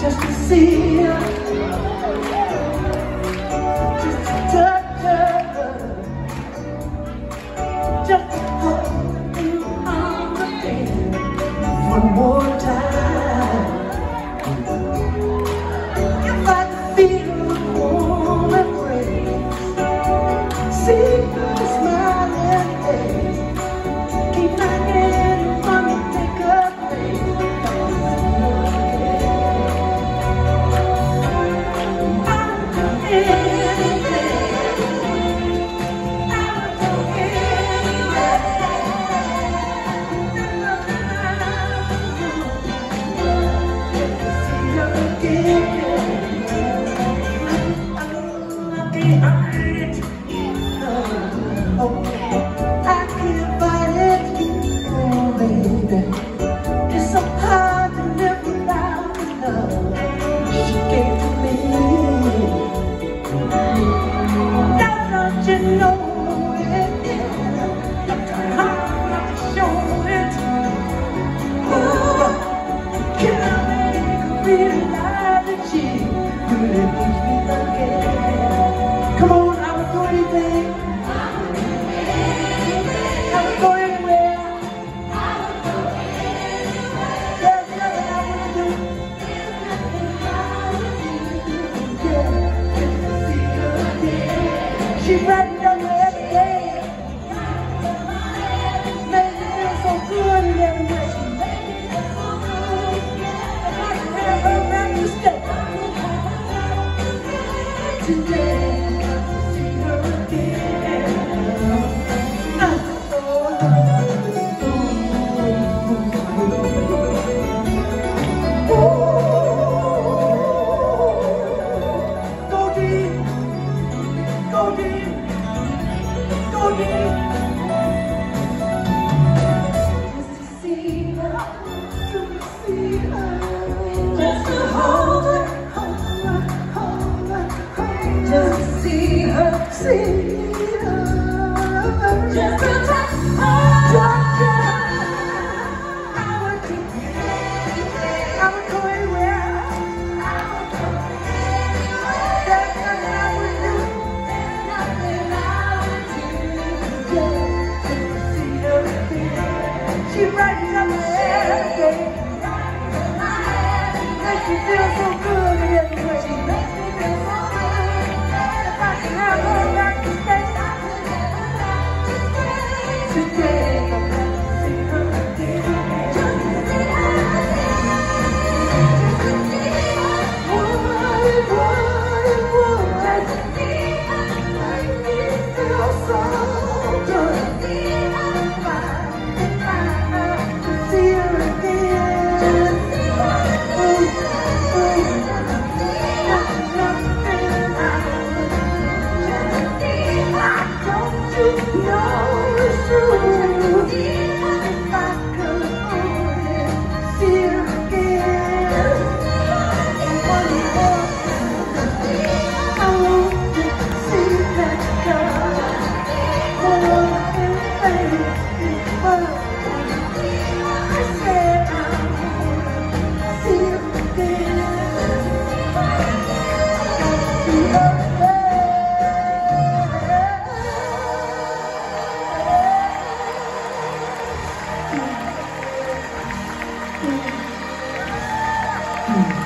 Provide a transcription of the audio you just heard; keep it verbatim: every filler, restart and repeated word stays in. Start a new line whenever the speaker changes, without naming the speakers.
just to see her, just to touch her, just to hold you on the hand one more time. If I could feel the warm embrace, see her smiling face, keep my hand on me, take a place. You know it, I'm trying hard not to show it. Oh, can't make her realize that she really needs me again. Come on, I would do anything. I would go anywhere. There's nothing I wouldn't do. Yeah, just to see her again. She brightened up me every day, made me feel so good in every way. If I could have her back to stay today, to see her again. I'm so oh, go deep. Go deep, go deep. Just to see her, to see her, just to hold her, hold her, hold her, hold her. Just to see her, see her, just to touch her, touch her. I would do, I would go anywhere. There's nothing I would do. She brightens up my every day, makes me feel so good in every way. She makes me feel so good. If I can have her back to stay today, I'm glad to see her again. Just to see her again. Just to see her. What it was, it was. Just to see her. Make me feel so good. Mm.